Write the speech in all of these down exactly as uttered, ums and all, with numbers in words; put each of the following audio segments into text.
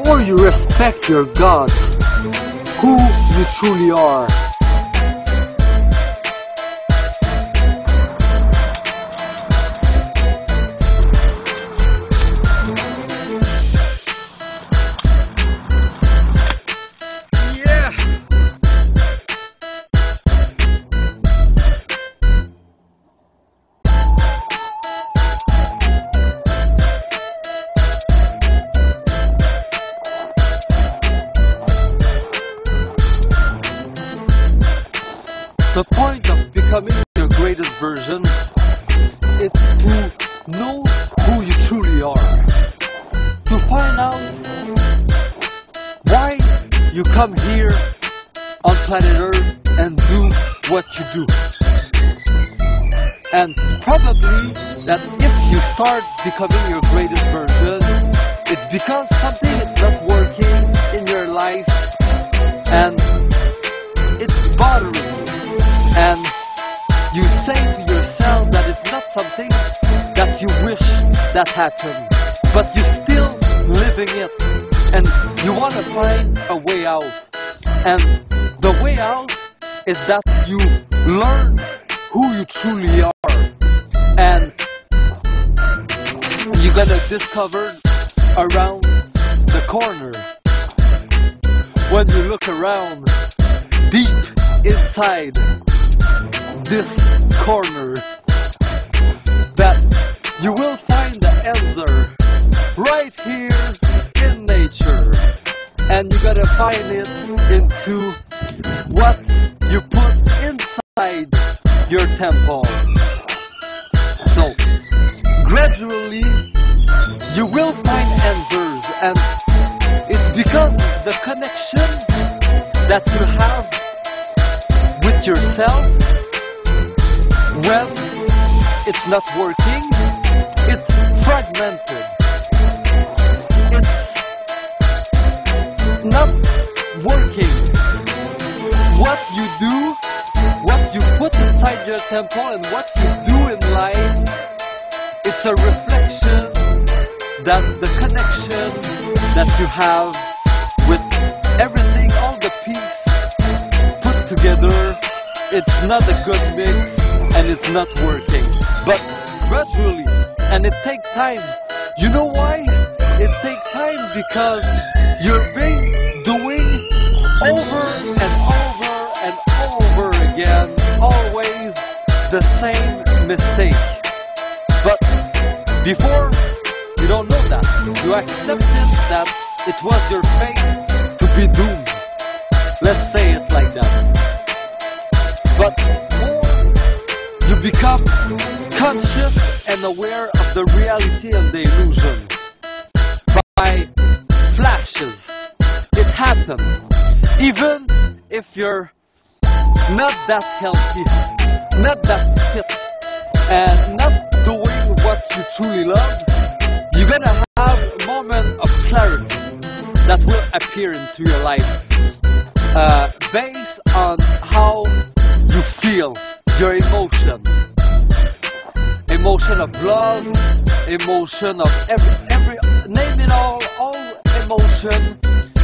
or you respect your God, who you truly are. The point of becoming your greatest version, it's to know who you truly are. To find out why you come here on planet Earth and do what you do. And probably that if you start becoming your greatest version, it's because something is not working in your life and it's bothering you. And you say to yourself that it's not something that you wish that happened, but you're still living it, and you want to find a way out. And the way out is that you learn who you truly are, and you're gonna discover around the corner. When you look around deep inside this corner, that you will find the answer right here in nature, and you gotta find it into what you put inside your temple. So gradually you will find answers, and it's because the connection that you have with yourself, when it's not working, it's fragmented. It's not working. What you do, what you put inside your temple, and what you do in life, it's a reflection that the connection that you have with everything, all the piece put together, it's not a good mix, and it's not working. But gradually, and it takes time. You know why? It takes time because you're being doing over and over and over again, always the same mistake. But before, you don't know that. You accepted that it was your fate to be doomed. Let's say it like that. But more you become conscious and aware of the reality and the illusion. By flashes, it happens. Even if you're not that healthy, not that fit, and not doing what you truly love, you're gonna have a moment of clarity that will appear into your life, uh, based on how you feel, your emotion. Emotion of love, emotion of every, every, name it all, all emotion.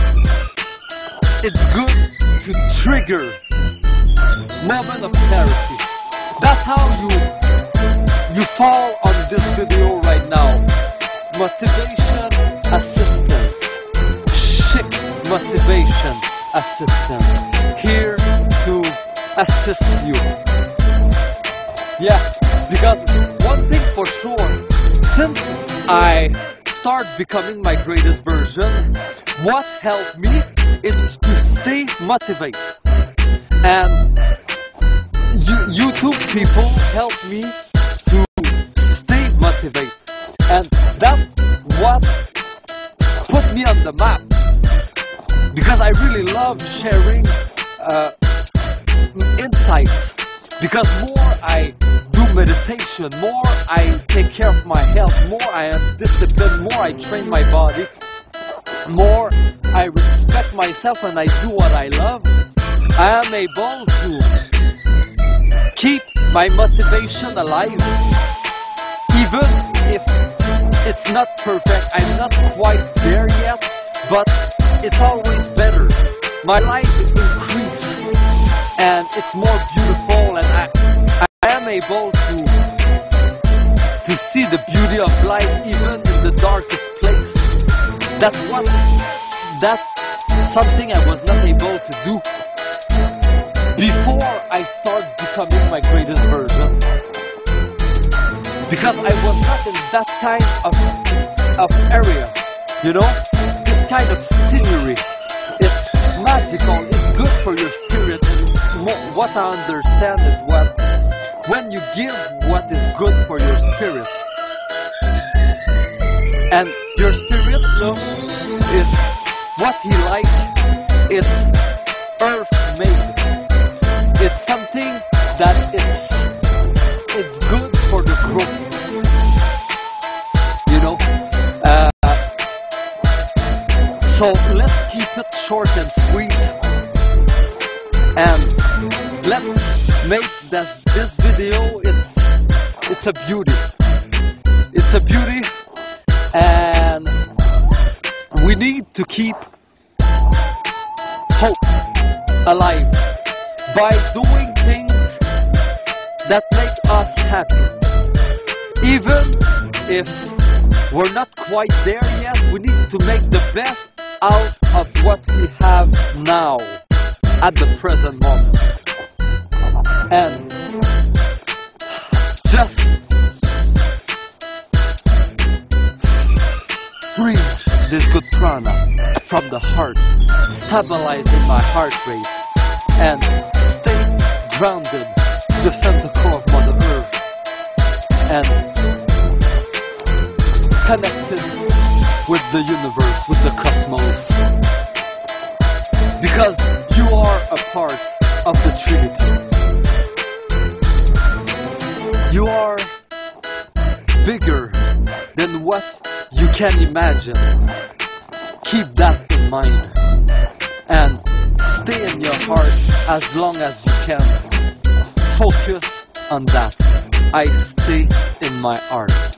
It's good to trigger moment of clarity. That's how you, you fall on this video right now. Motivation assistance. Chic motivation assistance. Here to assist you. Yeah, because one thing for sure, since I start becoming my greatest version, what helped me is to stay motivated. And YouTube people help me to stay motivated. And that's what put me on the map. Because I really love sharing uh, insights. Because more I do meditation, more I take care of my health, more I am disciplined, more I train my body, more I respect myself and I do what I love, I am able to keep my motivation alive. Even if it's not perfect, I'm not quite there yet, but it's always better. My life increases, and it's more beautiful, and I, I am able to to see the beauty of life even in the darkest place. That's what that's something I was not able to do before I start becoming my greatest version, because I was not in that kind of of area, you know, this kind of scenery. It's magical, it's good for your spirit, and mo- what I understand is what when you give what is good for your spirit, and your spirit, look, is what he like, it's earth made. It's something that it's it's good for the group, you know. Uh, so let's keep it short and sweet, and let's make this this video is it's a beauty. It's a beauty, and we need to keep hope alive by doing things that make us happy. Even if we're not quite there yet, we need to make the best out of what we have now, at the present moment. And just breathe this good prana from the heart, stabilizing my heart rate, and stay grounded to the center core of Mother Earth, and connected with the universe, with the cosmos, because you are a part of the Trinity. You are bigger than what you can imagine. Keep that in mind, and stay in your heart as long as you can. Focus on that. I stay in my art.